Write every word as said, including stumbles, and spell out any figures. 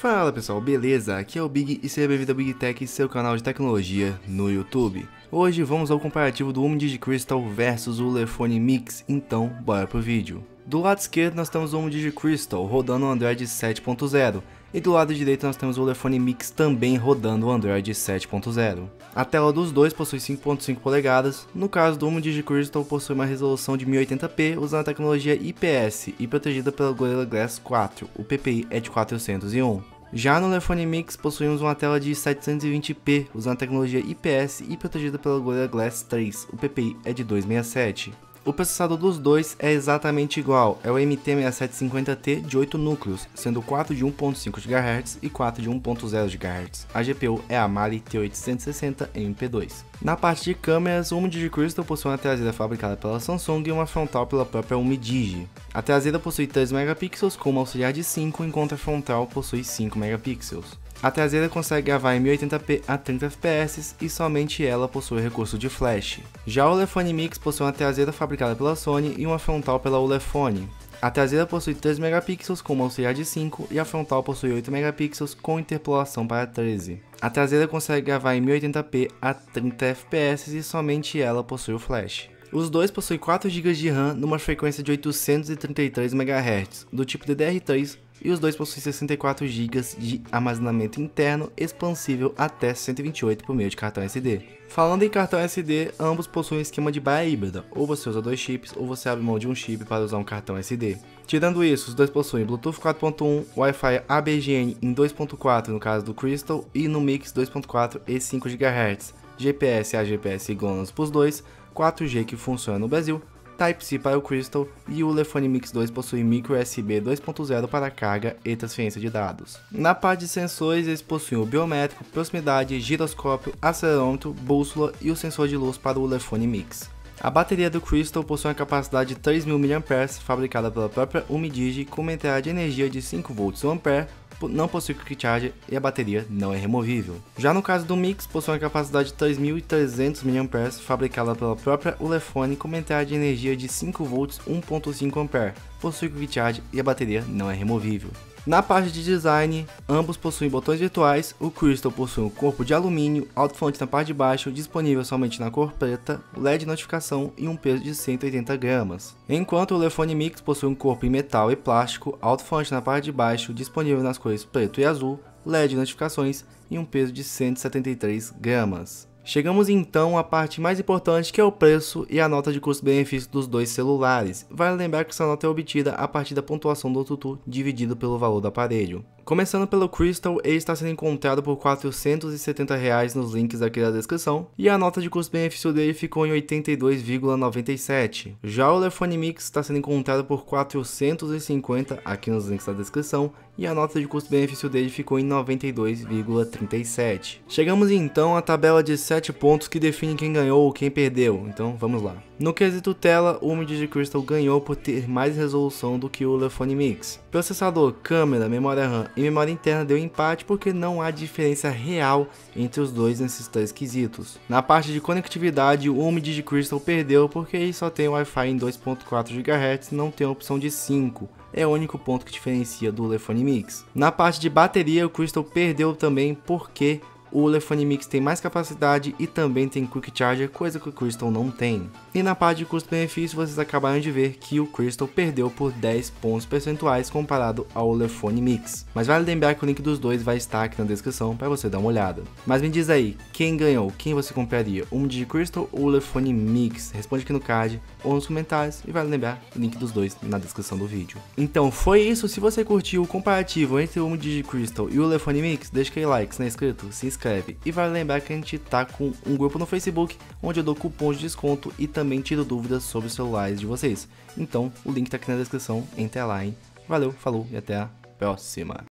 Fala pessoal, beleza? Aqui é o Big e seja bem-vindo ao Big Tech, seu canal de tecnologia no YouTube. Hoje vamos ao comparativo do UMIDigiCrystal versus o Ulefone Mix, então bora pro vídeo. Do lado esquerdo nós temos o UMIDigiCrystal rodando o Android sete ponto zero e do lado direito nós temos o Ulefone Mix também rodando o Android sete ponto zero. A tela dos dois possui cinco ponto cinco polegadas, no caso do UMIDigiCrystal possui uma resolução de mil e oitenta p usando a tecnologia I P S e protegida pela Gorilla Glass quatro, o P P I é de quatrocentos e um. Já no Ulefone Mix possuímos uma tela de setecentos e vinte p usando a tecnologia I P S e protegida pela Gorilla Glass três, o P P I é de duzentos e sessenta e sete. O processador dos dois é exatamente igual, é o M T seis sete cinquenta T de oito núcleos, sendo quatro de um ponto cinco gigahertz e quatro de um ponto zero gigahertz. A G P U é a Mali T oitocentos e sessenta M P dois. Na parte de câmeras, o UMIDigiCrystal possui uma traseira fabricada pela Samsung e uma frontal pela própria UMIDIGI. A traseira possui três megapixels com uma auxiliar de cinco, enquanto a frontal possui cinco megapixels. A traseira consegue gravar em mil e oitenta p a trinta F P S e somente ela possui recurso de flash. Já o Ulefone Mix possui uma traseira fabricada pela Sony e uma frontal pela Ulefone. A traseira possui três megapixels com uma auxiliar de cinco e a frontal possui oito megapixels com interpolação para treze. A traseira consegue gravar em mil e oitenta p a trinta F P S e somente ela possui o flash. Os dois possuem quatro gigas de RAM numa frequência de oitocentos e trinta e três megahertz, do tipo D D R três, e os dois possuem sessenta e quatro gigas de armazenamento interno expansível até cento e vinte e oito por meio de cartão S D. Falando em cartão S D, ambos possuem um esquema de baia híbrida, ou você usa dois chips ou você abre mão de um chip para usar um cartão S D. Tirando isso, os dois possuem Bluetooth quatro ponto um, Wi-Fi A B G N em dois ponto quatro no caso do Crystal e no Mix dois ponto quatro e cinco gigahertz, G P S e A G P S GLONASS para os dois, quatro G que funciona no Brasil, Type-C para o Crystal e o Ulefone Mix dois possui micro U S B dois ponto zero para carga e transferência de dados. Na parte de sensores, eles possuem o biométrico, proximidade, giroscópio, acelerômetro, bússola e o sensor de luz para o Ulefone Mix. A bateria do Crystal possui uma capacidade de três mil miliampères hora, fabricada pela própria UMIDIGI, com uma entrada de energia de cinco volts um ampere, não possui quick charge e a bateria não é removível. Já no caso do Mix, possui uma capacidade de três mil e trezentos miliampères hora, fabricada pela própria Ulefone, com uma entrada de energia de cinco volts um ponto cinco ampere, possui quick charge e a bateria não é removível. Na parte de design, ambos possuem botões virtuais, o Crystal possui um corpo de alumínio, alto-falante na parte de baixo, disponível somente na cor preta, L E D notificação e um peso de cento e oitenta gramas. Enquanto o Ulefone Mix possui um corpo em metal e plástico, alto-falante na parte de baixo, disponível nas cores preto e azul, L E D notificações e um peso de cento e setenta e três gramas. Chegamos então à parte mais importante, que é o preço e a nota de custo-benefício dos dois celulares. Vale lembrar que essa nota é obtida a partir da pontuação do Tutu dividido pelo valor do aparelho. Começando pelo Crystal, ele está sendo encontrado por quatrocentos e setenta reais nos links aqui da descrição, e a nota de custo-benefício dele ficou em oitenta e dois vírgula noventa e sete. Já o Ulefone Mix está sendo encontrado por quatrocentos e cinquenta aqui nos links da descrição, e a nota de custo-benefício dele ficou em noventa e dois vírgula trinta e sete. Chegamos então à tabela de sete pontos que define quem ganhou ou quem perdeu, então vamos lá. No quesito tela, o UMIDigiCrystal ganhou por ter mais resolução do que o Ulefone Mix. Processador, câmera, memória RAM e memória interna deu empate porque não há diferença real entre os dois nesses três quesitos. Na parte de conectividade, o UMIDigiCrystal perdeu porque ele só tem Wi-Fi em dois ponto quatro gigahertz e não tem a opção de cinco. É o único ponto que diferencia do Ulefone Mix. Na parte de bateria, o Crystal perdeu também porque o Ulefone Mix tem mais capacidade e também tem Quick Charger, coisa que o Crystal não tem. E na parte de custo-benefício, vocês acabaram de ver que o Crystal perdeu por dez pontos percentuais comparado ao Ulefone Mix. Mas vale lembrar que o link dos dois vai estar aqui na descrição para você dar uma olhada. Mas me diz aí, quem ganhou? Quem você compraria? O UMIDigiCrystal ou o Ulefone Mix? Responde aqui no card ou nos comentários e vale lembrar o link dos dois na descrição do vídeo. Então foi isso, se você curtiu o comparativo entre o UMIDigiCrystal e o Ulefone Mix, deixa aquele like, se não é inscrito, se inscreve. E vale lembrar que a gente tá com um grupo no Facebook, onde eu dou cupons de desconto e também tiro dúvidas sobre os celulares de vocês. Então o link tá aqui na descrição, entra lá, hein? Valeu, falou e até a próxima!